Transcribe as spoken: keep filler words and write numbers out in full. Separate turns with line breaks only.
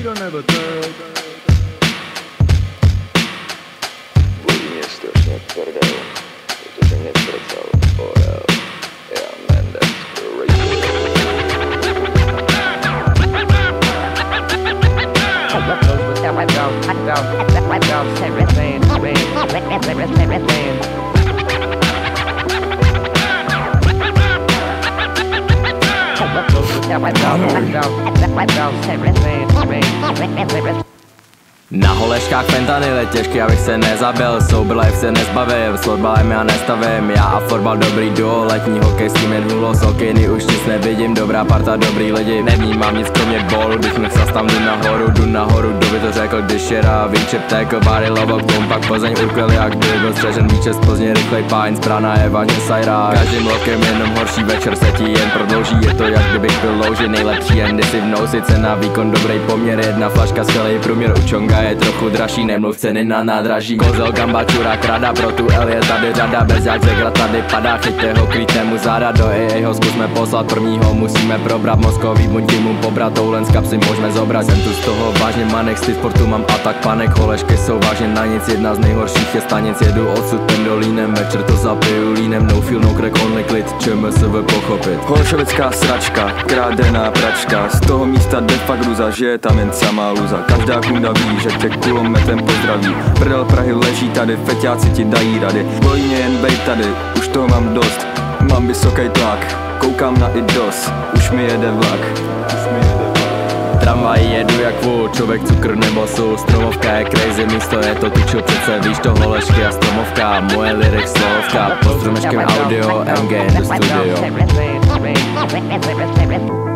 Nikdo nebyl tak.
Bolí mě strašně prdel, protože mě zprcal orel. Já Mendes Radio.
Na holeškách fentanyl těžký, abych se nezabil, soublev se nezbavil, s fotbalem já nestavím, já a fotbal dobrý duo, letní hokej s tím jen hulo, z hokejny už nic nevidím, dobrá parta, dobrý lidi, nevnímám nic kromě bolu, když nechcel tam jdu nahoru, jdu nahoru, kdo by to řekl, když jera, výčep tekl, bary lovok, bum, pak Plzeň urkvěl, jak kdyby byl střežen víčes, Plzně rychlej páň, zprána je vaně sajrá, každým lokem jenom horší večer se ti jen prodlouží, je to jak kdybych byl louži, nejlepší jen si v nousi, cena, výkon, dobrý poměr, jedna flaška, skvělej průměr, u Čonga je trochu dražší, nemluv ceny na nádraží. Kozel, gamba, čurák, rada, pro tu L je tady řada, bez jak zegra tady padá, chyťte ho, kryjte mu záda, do E A ho zkusme poslat prvního, musíme probrat mozkový buňky mu pobrat, toulen z kapsy můžeme zobrat, jsem tu z toho vážně manek, z sportu mám atak panek, holešky jsou vážně na nic, jedna z nejhorších je stanic, jedu odsud pendolínem, večer to zapiju línem, no feel, no crack, only klid, čem se ve pochopit.
Holšovická sračka, krádená pračka, z toho místa jde fakt hruza, že je tam jen samá luza, každá kunda ví, že tě kulometem pozdraví. Prdel Prahy leží tady, feťáci ti dají rady, bolí mě jen bejt tady, už toho mám dost, mám vysoký tlak, koukám na i dos, už mi jede vlak, už mi jede vlak.
Tramvaj jedu jak vůl, člověk cukr nebo sůl, stromovka je crazy, místo je to tučil přece, víš to holešky a stromovka, moje lyric slovka, pod stromečkem audio, M G in the studio.